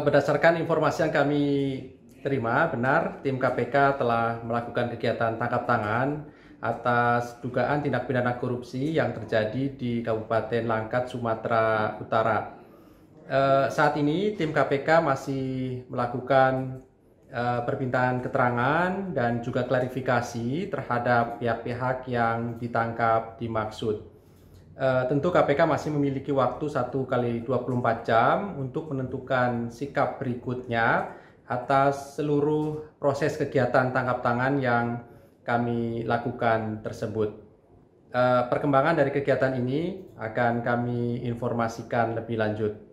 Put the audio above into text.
Berdasarkan informasi yang kami terima, benar tim KPK telah melakukan kegiatan tangkap tangan atas dugaan tindak pidana korupsi yang terjadi di Kabupaten Langkat, Sumatera Utara. Saat ini tim KPK masih melakukan permintaan keterangan dan juga klarifikasi terhadap pihak-pihak yang ditangkap dimaksud. Tentu KPK masih memiliki waktu 1 kali 24 jam untuk menentukan sikap berikutnya atas seluruh proses kegiatan tangkap tangan yang kami lakukan tersebut. Perkembangan dari kegiatan ini akan kami informasikan lebih lanjut.